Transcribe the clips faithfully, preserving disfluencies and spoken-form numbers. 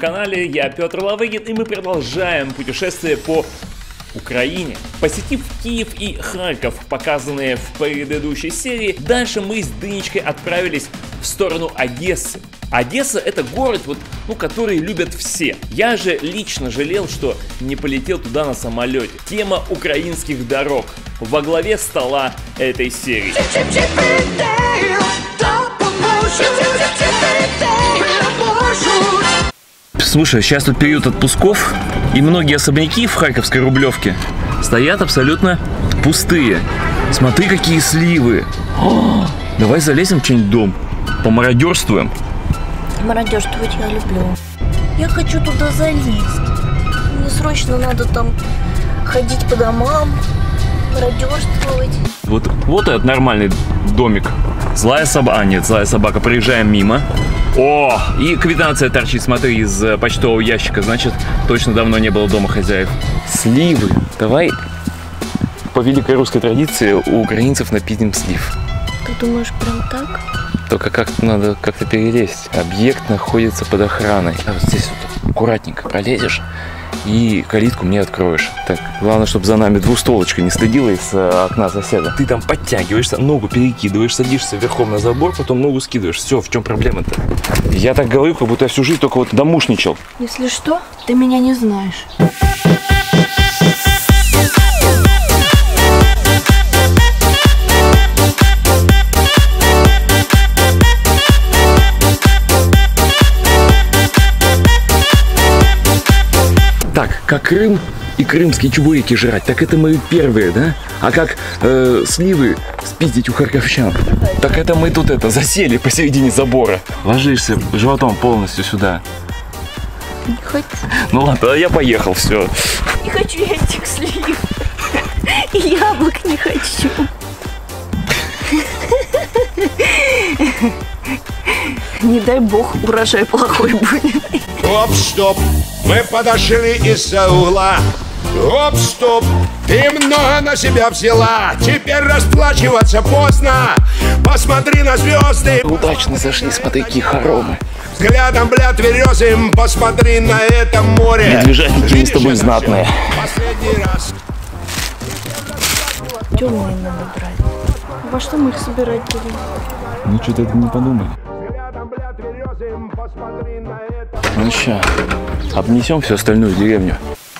канале, я Петр Лавыгин, и мы продолжаем путешествие по Украине. Посетив Киев и Харьков, показанные в предыдущей серии, дальше мы с Дынечкой отправились в сторону Одессы. Одесса — это город, вот, ну, который любят все. Я же лично жалел, что не полетел туда на самолете. Тема украинских дорог во главе стола этой серии. Слушай, сейчас тут период отпусков, и многие особняки в Харьковской Рублевке стоят абсолютно пустые. Смотри, какие сливы. О, давай залезем в чей-нибудь дом, помародерствуем. Мародерствовать я люблю. Я хочу туда залезть. Мне срочно надо там ходить по домам, мародерствовать. Вот, вот этот нормальный домик. Злая собака. А, нет, злая собака. Проезжаем мимо. О, и квитанция торчит, смотри, из почтового ящика. Значит, точно давно не было дома хозяев. Сливы. Давай по великой русской традиции у украинцев напитим слив. Ты думаешь, прям так? Только как-то надо как-то перелезть. Объект находится под охраной. А вот здесь вот аккуратненько пролезешь и калитку мне откроешь. Так, главное, чтобы за нами двустолочка не следила из окна соседа. Ты там подтягиваешься, ногу перекидываешь, садишься верхом на забор, потом ногу скидываешь. Все, в чем проблема-то? Я так говорю, как будто я всю жизнь только вот домушничал. Если что, ты меня не знаешь. Так, как Крым и крымские чебуреки жрать, так это мы первые, да? А как э, сливы спиздить у харьковчан, так это мы тут это засели посередине забора. Ложишься животом полностью сюда. Не хочу. Ну ладно, я поехал, все. Не хочу я этих слив. И яблок не хочу. Не дай бог, урожай плохой будет. Оп, стоп, мы подошли из-за угла. Оп, стоп, ты много на себя взяла. Теперь расплачиваться поздно. Посмотри на звезды. Удачно зашли, смотри, какие хоромы. Взглядом, бля, тверезым, посмотри на это море. Медвежатники мы с тобой знатные. Последний раз. Темные надо брать. Во что мы их собирать будем? Ну что-то это не подумали. Взглядом, бля, тверезым, посмотри на это. Ну ща, обнесем всю остальную деревню.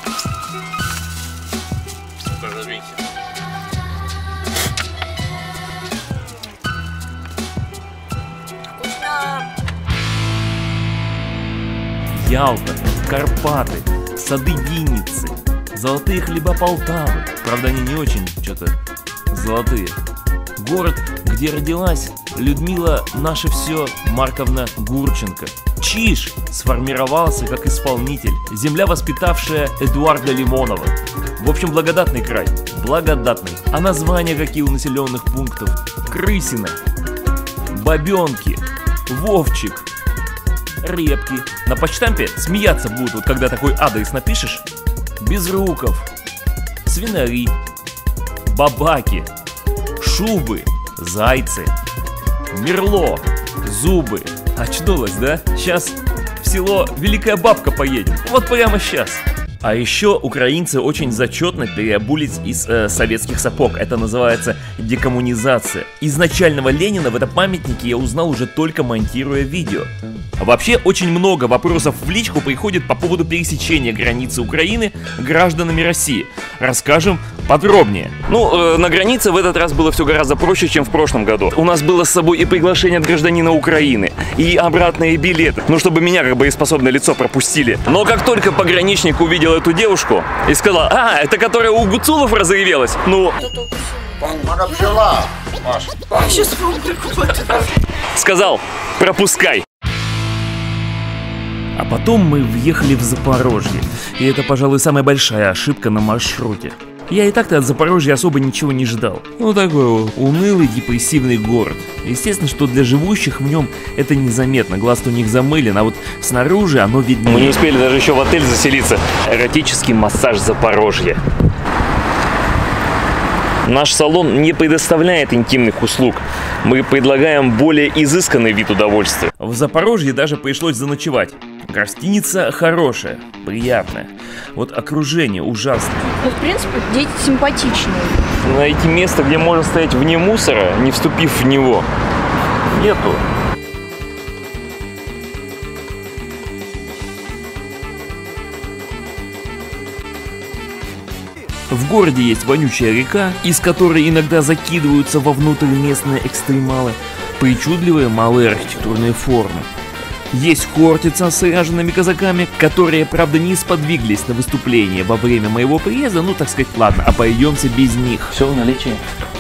Ялта, Карпаты, сады Винницы, золотые хлеба Полтавы. Правда, они не очень что-то золотые. Город, где родилась Людмила наше все Марковна Гурченко. Чиж сформировался как исполнитель. Земля, воспитавшая Эдуарда Лимонова. В общем, благодатный край. Благодатный. А названия какие у населенных пунктов? Крысино, Бабенки, Вовчик, Репки. На почтампе смеяться будут, вот когда такой адрес напишешь. Безруков, Свинари, Бабаки, Шубы, Зайцы, Мерло, Зубы. Очнулась, да? Сейчас в село Великая Бабка поедем. Вот прямо сейчас. А еще украинцы очень зачетно переобулись из э, советских сапог. Это называется декоммунизация. Изначального Ленина в этом памятнике я узнал уже только монтируя видео. А вообще очень много вопросов в личку приходит по поводу пересечения границы Украины гражданами России. Расскажем подробнее. Ну, э, на границе в этот раз было все гораздо проще, чем в прошлом году. У нас было с собой и приглашение от гражданина Украины, и обратные билеты. Ну, чтобы меня как боеспособное лицо пропустили. Но как только пограничник увидел эту девушку и сказал: а, это которая у Гуцулов разревелась. Ну, Она пчела, Маш. Сейчас фабрику потом. Сказал: пропускай. А потом мы въехали в Запорожье. И это, пожалуй, самая большая ошибка на маршруте. Я и так-то от Запорожья особо ничего не ждал. Ну, такой унылый, депрессивный город. Естественно, что для живущих в нем это незаметно. Глаз у них замылен, а вот снаружи оно видно. Мы не успели даже еще в отель заселиться. Эротический массаж Запорожья. Наш салон не предоставляет интимных услуг. Мы предлагаем более изысканный вид удовольствия. В Запорожье даже пришлось заночевать. Гостиница хорошая, приятная. Вот окружение ужасное. Ну, в принципе, дети симпатичные. Найти место, где можно стоять вне мусора, не вступив в него, нету. В городе есть вонючая река, из которой иногда закидываются вовнутрь местные экстремалы, причудливые малые архитектурные формы. Есть Хортица с ряжеными казаками, которые, правда, не сподвиглись на выступление во время моего приезда, ну, так сказать, ладно, обойдемся без них. Все в наличии.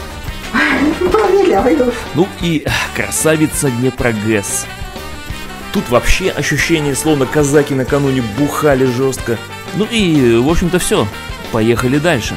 Ну и красавица Днепрогэс. Тут вообще ощущение, словно казаки накануне бухали жестко. Ну и, в общем-то, все. Поехали дальше.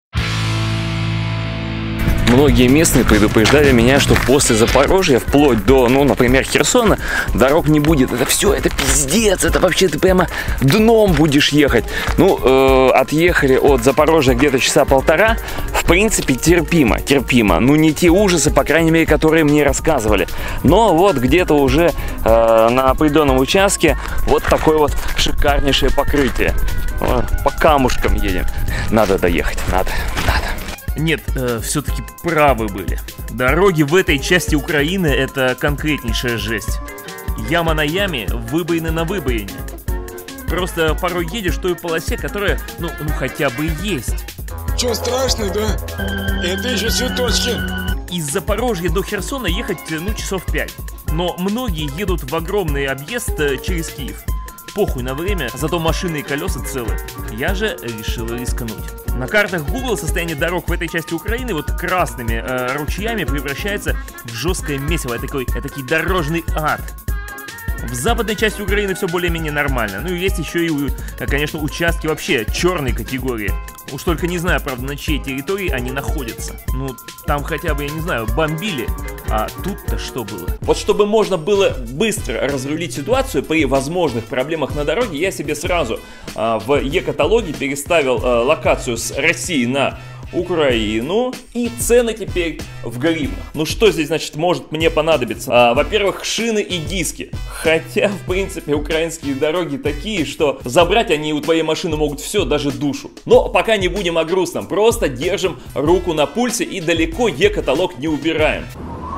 Многие местные предупреждали меня, что после Запорожья, вплоть до, ну, например, Херсона, дорог не будет. Это все, это пиздец, это вообще ты прямо дном будешь ехать. Ну, э, отъехали от Запорожья где-то часа полтора. В принципе, терпимо, терпимо. Ну, не те ужасы, по крайней мере, которые мне рассказывали. Но вот где-то уже э, на определенном участке вот такое вот шикарнейшее покрытие. Вот, по камушкам едем. Надо доехать, надо, надо. Нет, э, все-таки правы были. Дороги в этой части Украины — это конкретнейшая жесть. Яма на яме, выбоины на выбоине. Просто порой едешь в той полосе, которая, ну, ну хотя бы есть. Че, страшно, да? Это еще цветочки. Из Запорожья до Херсона ехать, ну, часов пять. Но многие едут в огромный объезд через Киев. Похуй на время, зато машины и колеса целы. Я же решил рискнуть. На картах Google состояние дорог в этой части Украины вот красными э, ручьями превращается в жесткое месиво, такой, этакий дорожный ад. В западной части Украины все более-менее нормально. Ну и есть еще и, конечно, участки вообще черной категории. Уж только не знаю, правда, на чьей территории они находятся. Ну, там хотя бы, я не знаю, бомбили. А тут-то что было? Вот чтобы можно было быстро разрулить ситуацию при возможных проблемах на дороге, я себе сразу а, в Е-каталоге переставил а, локацию с России на Украину и цены теперь в гривнах. Ну что здесь, значит, может мне понадобиться? А, во-первых, шины и диски. Хотя, в принципе, украинские дороги такие, что забрать они у твоей машины могут все, даже душу. Но пока не будем о грустном, просто держим руку на пульсе и далеко Е-каталог не убираем.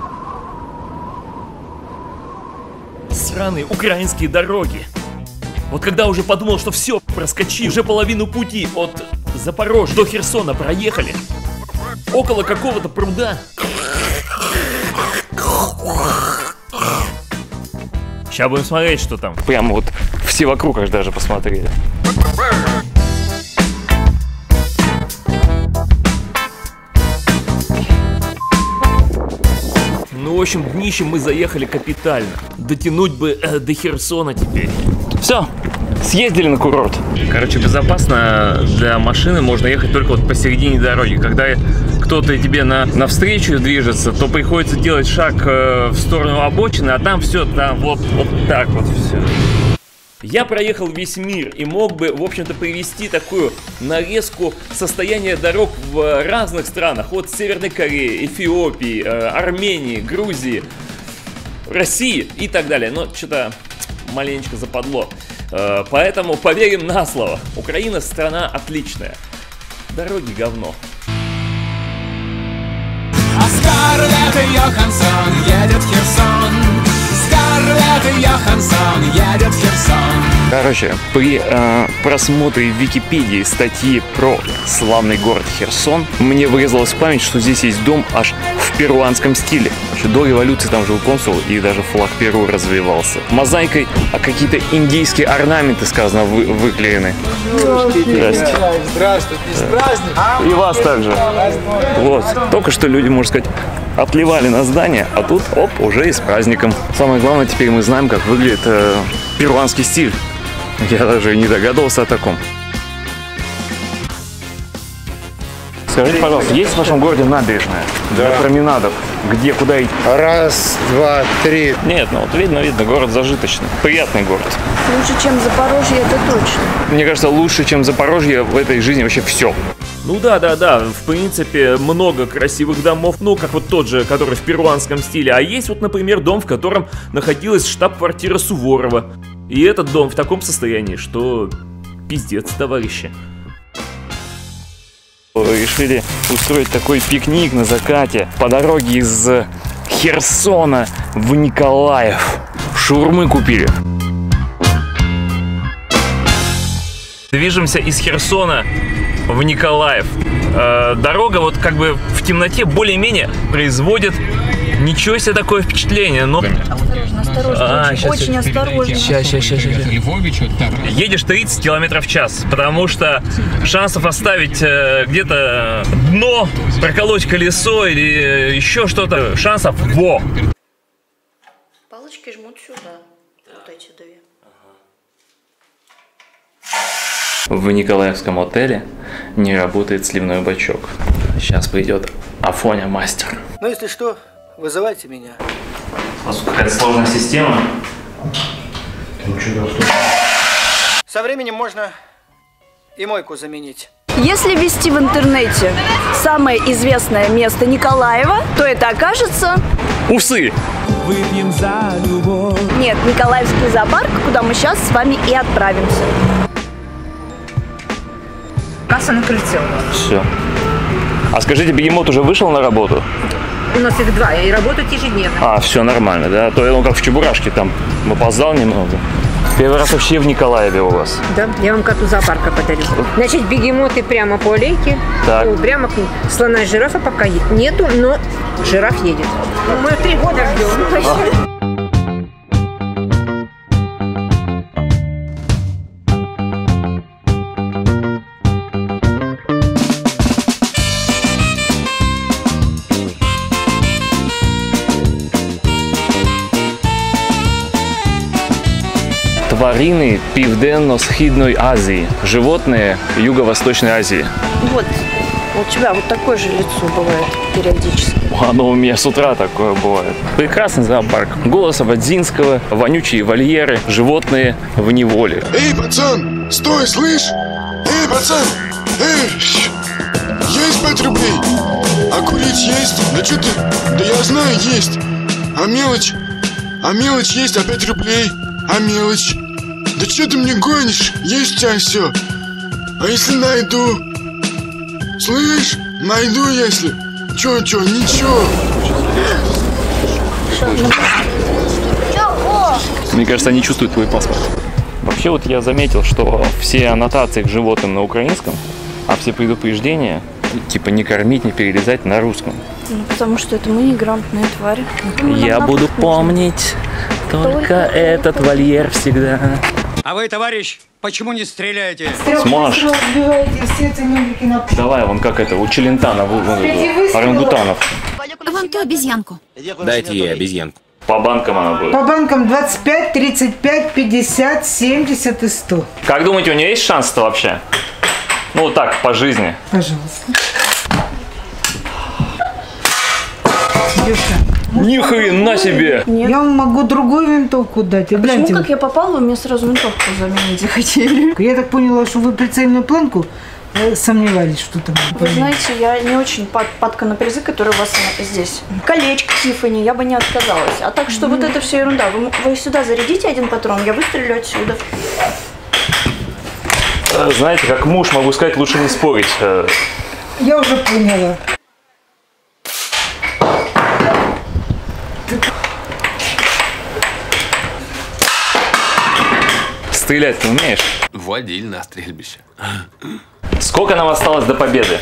Сраные украинские дороги. Вот когда уже подумал, что все, проскочив, уже половину пути от Запорожья до Херсона проехали, около какого-то пруда. Сейчас будем смотреть, что там. Прямо вот все вокруг аж даже посмотрели. Ну, в общем, днищем мы заехали капитально. Дотянуть бы э, до Херсона теперь. Все, съездили на курорт. Короче, безопасно для машины можно ехать только вот посередине дороги. Когда кто-то тебе на, навстречу движется, то приходится делать шаг э, в сторону обочины, а там все, там вот, вот так вот все. Я проехал весь мир и мог бы, в общем-то, привести такую нарезку состояния дорог в разных странах. От Северной Кореи, Эфиопии, э, Армении, Грузии, России и так далее. Но что-то маленечко западло. Э, поэтому поверим на слово. Украина страна отличная. Дороги говно. А Скарлетт Йоханссон едет в Херсон. Скарлетт Йоханссон едет в Херсон. Короче, при э, просмотре в Википедии статьи про славный город Херсон мне вырезалась в память, что здесь есть дом аж в перуанском стиле. Еще до революции там жил консул и даже флаг Перу развивался. Мозаикой, а какие-то индийские орнаменты, сказано, вы, выклеены. Здравствуйте. Здравствуйте. С праздником. И вас также. Вот. Только что люди, можно сказать, отливали на здание, а тут, оп, уже и с праздником. Самое главное, теперь мы знаем, как выглядит э, перуанский стиль. Я даже не догадывался о таком. Скажите, пожалуйста, есть в вашем городе набережная? Да. Для променадов? Где, куда идти? Раз, два, три. Нет, ну вот видно, видно, город зажиточный. Приятный город. Лучше, чем Запорожье, это точно. Мне кажется, лучше, чем Запорожье в этой жизни вообще все. Ну да, да, да, в принципе, много красивых домов, ну, как вот тот же, который в перуанском стиле. А есть вот, например, дом, в котором находилась штаб-квартира Суворова. И этот дом в таком состоянии, что пиздец, товарищи. Решили устроить такой пикник на закате по дороге из Херсона в Николаев. Шаурмы купили. Движемся из Херсона в Николаев. Э, дорога вот как бы в темноте более-менее производит ничего себе такое впечатление, но... Осторожно, осторожно, А, очень, щас, очень щас. осторожно. Сейчас, сейчас, сейчас, сейчас. Едешь тридцать километров в час, потому что шансов оставить э, где-то дно, проколоть колесо или э, еще что-то, шансов во. Палочки жмут сюда. Вот эти две. В Николаевском отеле не работает сливной бачок. Сейчас придет Афоня мастер. Ну, если что, вызывайте меня. У вас какая-то сложная система. Со временем можно и мойку заменить. Если ввести в интернете самое известное место Николаева, то это окажется... Усы! Выпьем за любовь. Нет, Николаевский зоопарк, куда мы сейчас с вами и отправимся. Касса на крыльце. Все. А скажите, бегемот уже вышел на работу? У нас их два, и работают ежедневно. А, все нормально, да? А то он как в Чебурашке там опоздал немного. Первый раз вообще в Николаеве у вас. Да, я вам карту зоопарка подарю. Значит, бегемоты прямо по аллейке. Так. Ну, прямо к ним. Слона и жирафа пока нету, но жираф едет. Мы три года ждем. Тварины Південно-Східної Азии. Животные Юго-Восточной Азии. Вот, у тебя вот такое же лицо бывает периодически. Оно у меня с утра такое бывает. Прекрасный зоопарк. Голос Ободзинского, вонючие вольеры, животные в неволе. Эй, пацан, стой, слышь? Эй, пацан, эй, есть пять рублей? А курить есть? Да что ты? Да я знаю, есть. А мелочь? А мелочь есть, а пять рублей? А мелочь? Да что ты мне гонишь? Есть у тебя все. А если найду? Слышь, найду если. Чё, чё, ничего. Мне кажется, они чувствуют твой паспорт. Вообще вот я заметил, что все аннотации к животным на украинском, а все предупреждения, типа не кормить, не перелезать, на русском. Ну, потому что это мы мигрантные твари. Я буду помнить только, только этот вольер всегда. А вы, товарищ, почему не стреляете? Сможешь? Давай, вон как это, у Челентана, орангутанов. Вон ту обезьянку. Дайте ей обезьянку. По банкам она будет. По банкам двадцать пять, тридцать пять, пятьдесят, семьдесят и сто. Как думаете, у нее есть шанс-то вообще? Ну, вот так, по жизни. Пожалуйста. Девушка. Ни хрена себе! Нет. Я вам могу другую винтовку дать. А Гляньте. почему, как я попала, вы мне сразу винтовку заменить захотели? Я так поняла, что вы прицельную планку э, сомневались, что там. Вы знаете, я не очень пад, падка на призы, которые у вас здесь. Колечко Тиффани, я бы не отказалась. А так что mm. вот это все ерунда. Вы, вы сюда зарядите один патрон, я выстрелю отсюда. Знаете, как муж могу сказать, лучше не спорить. Я уже поняла. Стрелять ты умеешь? Водиль на стрельбище. Сколько нам осталось до победы?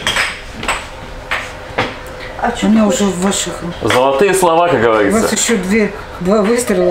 А у меня уже в ваших руках. Золотые слова, как говорится. У вас еще две, два выстрела.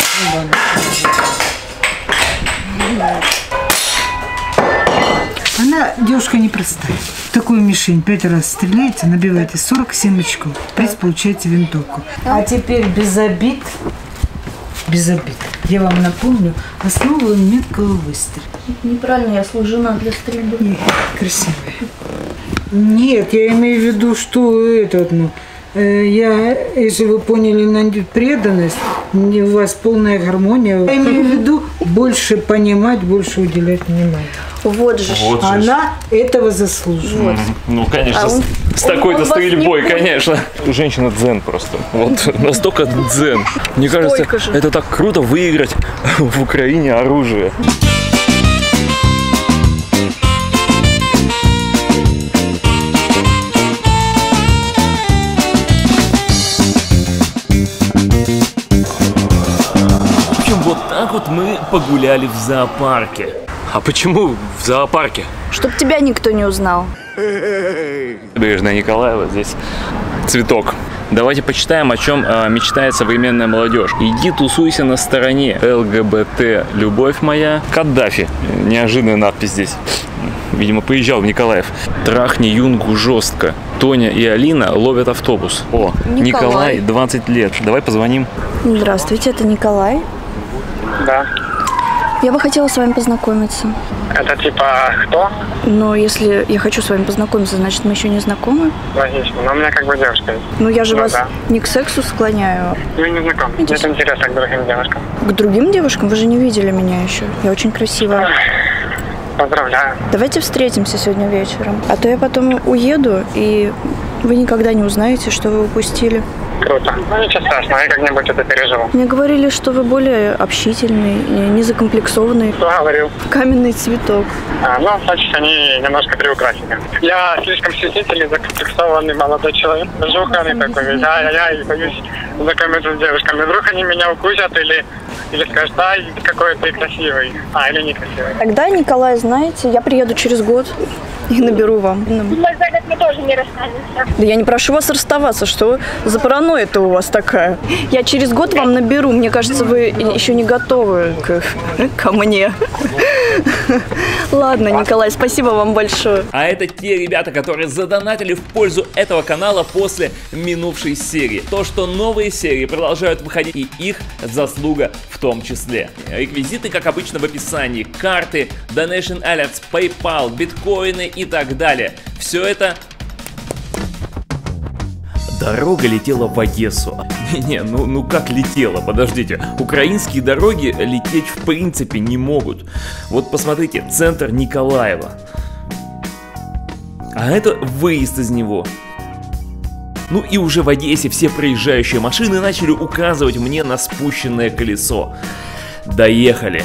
Она, девушка, непростая. Такую мишень пять раз стреляете, набиваете сорок семь очков. Приз получаете винтовку. А теперь без обид. Без обид. Я вам напомню основу меткого выстрела. Неправильно, я служена для стрельбы. Нет, красивая. Нет, я имею в виду, что это, ну, я, если вы поняли на преданность, у вас полная гармония. Я имею в виду больше понимать, больше уделять внимание. Вот же. Вот же. Она этого заслуживает. Вот. Ну, конечно, А он, с, с такой-то он стрельбой, вас не конечно. Женщина дзен просто. Вот настолько дзен. Мне кажется, же? это так круто выиграть в Украине оружие. Вот так вот мы погуляли в зоопарке. А почему в зоопарке? Чтоб тебя никто не узнал. Набережная Николаева, здесь цветок. Давайте почитаем, о чем э, мечтает современная молодежь. Иди тусуйся на стороне. ЛГБТ, любовь моя. Каддафи. Неожиданная надпись здесь. Видимо, приезжал в Николаев. Трахни Юнгу жестко. Тоня и Алина ловят автобус. О, Николай, Николай двадцать лет. Давай позвоним. Здравствуйте, это Николай. Да. Я бы хотела с вами познакомиться. Это типа кто? Но если я хочу с вами познакомиться, значит мы еще не знакомы. Логично, но у меня как бы девушка есть. Ну я же ну, вас да. не к сексу склоняю. Ну не знаком. Нет интереса к другим девушкам. К другим девушкам? Вы же не видели меня еще. Я очень красивая. Поздравляю. Давайте встретимся сегодня вечером. А то я потом уеду, и вы никогда не узнаете, что вы упустили. Круто. Ну ничего страшного, я как-нибудь это переживу. Мне говорили, что вы более общительный, не закомплексованный. Кто говорил? Каменный цветок. А, ну, значит, они немножко приукрасили. Я слишком стеснительный, закомплексованный молодой человек. Жуханный такой весь. Ай-яй-яй, боюсь знакомиться с девушками. Вдруг они меня укусят или, или скажут, ай, какой ты красивый. А, или некрасивый. Тогда, Николай, знаете, я приеду через год и наберу вам. Мы за год мы тоже не расстанемся. Да я не прошу вас расставаться, что за паранойя-то у вас такая? Я через год вам наберу, мне кажется, вы еще не готовы к, ко мне. Ладно, Николай, спасибо вам большое. А это те ребята, которые задонатили в пользу этого канала после минувшей серии. То, что новые серии продолжают выходить, и их заслуга в том числе. Реквизиты, как обычно, в описании. Карты, Donation Alerts, PayPal, биткоины и так далее. Все это... Дорога летела в Одессу. Не-не, ну, ну как летела? Подождите. Украинские дороги лететь в принципе не могут. Вот посмотрите, центр Николаева. А это выезд из него. Ну и уже в Одессе все проезжающие машины начали указывать мне на спущенное колесо. Доехали.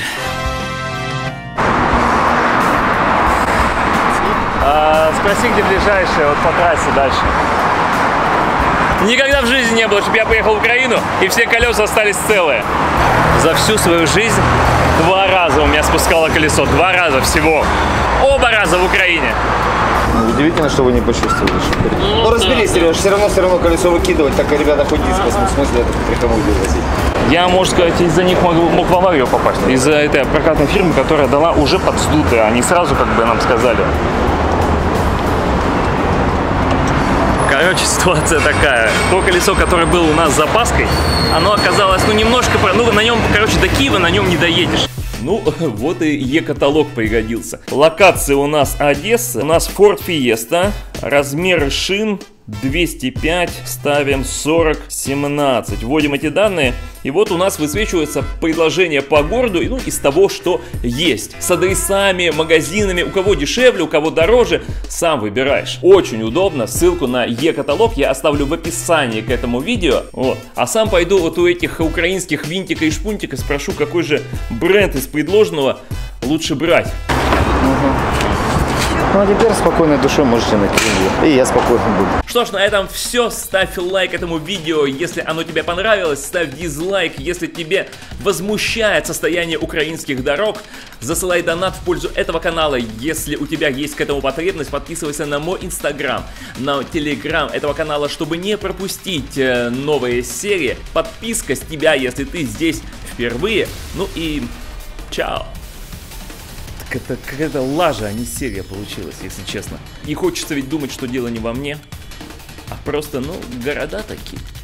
А, спроси, где ближайшее, вот по трассе дальше. Никогда в жизни не было, чтобы я приехал в Украину и все колеса остались целые. За всю свою жизнь два раза у меня спускало колесо. Два раза всего. Оба раза в Украине. Удивительно, что вы не почувствовали. Ну разберись, Сереж, все равно все равно колесо выкидывать, так ребята хоть диск, в смысле это прихомудить возить. Я, можно сказать, из-за них мог, мог в аварию попасть. Из-за этой прокатной фирмы, которая дала уже подсдутые. Они сразу как бы нам сказали. Короче, ситуация такая. То колесо, которое было у нас с запаской, оно оказалось, ну, немножко... Ну, на нем, короче, до Киева на нем не доедешь. Ну, вот и Е-каталог пригодился. Локация у нас Одесса. У нас Ford Fiesta. Размеры шин двести пять, ставим сорок семнадцать. Вводим эти данные, и вот у нас высвечивается предложение по городу, ну, из того, что есть. С адресами, магазинами, у кого дешевле, у кого дороже, сам выбираешь. Очень удобно. Ссылку на Е-каталог я оставлю в описании к этому видео. Вот. А сам пойду вот у этих украинских Винтика и Шпунтика спрошу, какой же бренд из предложенного лучше брать. Угу. Ну а теперь спокойной душой можете найти видео. И я спокойно буду. Что ж, на этом все. Ставь лайк этому видео, если оно тебе понравилось. Ставь дизлайк, если тебе возмущает состояние украинских дорог. Засылай донат в пользу этого канала, если у тебя есть к этому потребность. Подписывайся на мой инстаграм, на телеграм этого канала, чтобы не пропустить новые серии. Подписка с тебя, если ты здесь впервые. Ну и чао. Это какая-то лажа, а не серия получилась, если честно. И хочется ведь думать, что дело не во мне, а просто, ну, города такие.